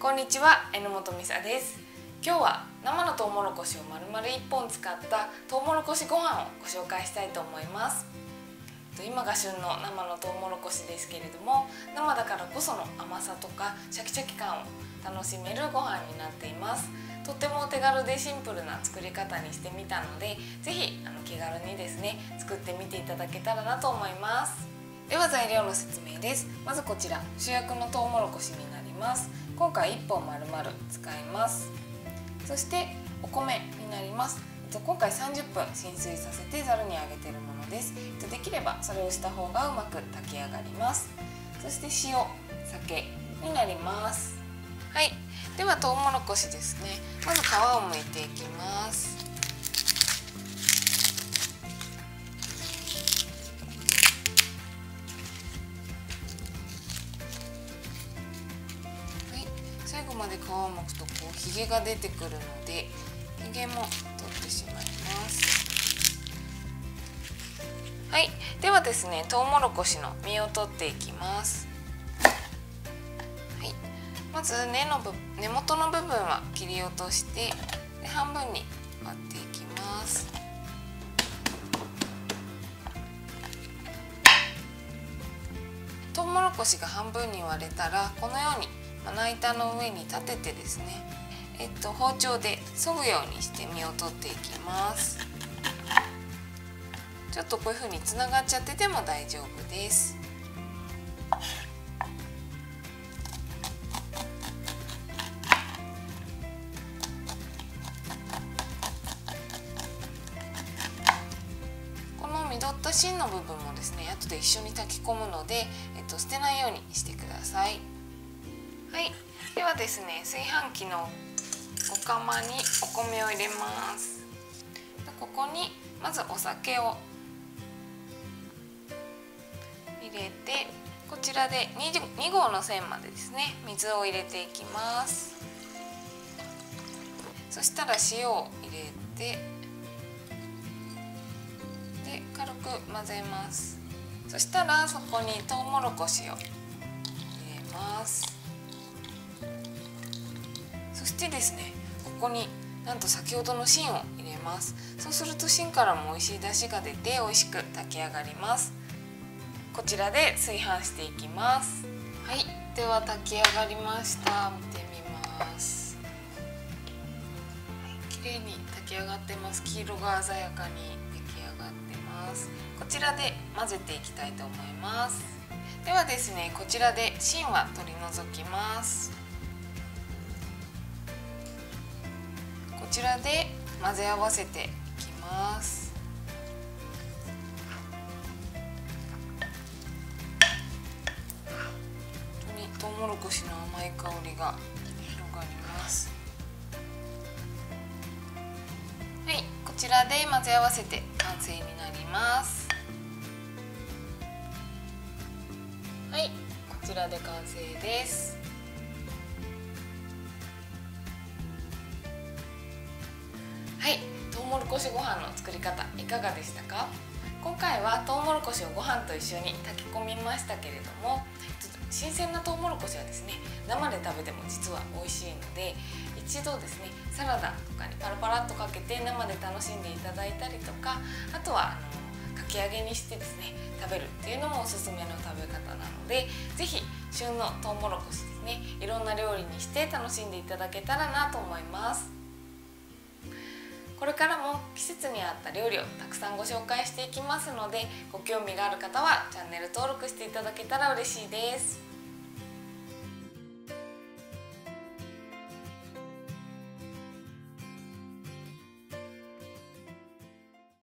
こんにちは、榎本美沙です。今日は生のトウモロコシを丸々1本使ったトウモロコシご飯をご紹介したいと思います。今が旬の生のトウモロコシですけれども、生だからこその甘さとかシャキシャキ感を楽しめるご飯になっています。とってもお手軽でシンプルな作り方にしてみたので、ぜひ気軽にですね作ってみていただけたらなと思います。では材料の説明です。まずこちら主役のトウモロコシになります。今回1本丸々使います。そしてお米になります。今回30分浸水させてざるにあげているものです。できればそれをした方がうまく炊き上がります。そして塩、酒になります。はい、ではトウモロコシですね。まず皮を剥いていきます。最後まで皮を剥くとひげが出てくるので、ひげも取ってしまいます。はい、ではですね、トウモロコシの実を取っていきます。はい、まず根元の部分は切り落として半分に割っていきます。トウモロコシが半分に割れたらこのようにまな板の上に立ててですね、包丁で削ぐようにして実を取っていきます。ちょっとこういう風につながっちゃってても大丈夫です。この実った芯の部分もですね、後で一緒に炊き込むので、捨てないようにしてください。はい、ではですね、炊飯器のお釜にお米を入れます。ここにまずお酒を入れて、こちらで2合の線までですね水を入れていきます。そしたら塩を入れて、で軽く混ぜます。そしたらそこにトウモロコシを入れます。そしてですね、ここになんと先ほどの芯を入れます。そうすると芯からも美味しい出汁が出て美味しく炊き上がります。こちらで炊飯していきます。はい、では炊き上がりました。見てみます。綺麗に炊き上がってます。黄色が鮮やかに出来上がってます。こちらで混ぜていきたいと思います。ではですね、こちらで芯は取り除きます。こちらで混ぜ合わせていきます。本当にトウモロコシの甘い香りが広がります。はい、こちらで混ぜ合わせて完成になります。はい、こちらで完成です。はい、トウモロコシご飯の作り方いかがでしたか？今回はトウモロコシをご飯と一緒に炊き込みましたけれども、新鮮なトウモロコシはですね、生で食べても実は美味しいので、一度ですねサラダとかにパラパラっとかけて生で楽しんでいただいたりとか、あとはかき揚げにしてですね食べるっていうのもおすすめの食べ方なので、是非旬のトウモロコシですね、いろんな料理にして楽しんでいただけたらなと思います。これからも季節に合った料理をたくさんご紹介していきますので、ご興味がある方はチャンネル登録していただけたら嬉しいです。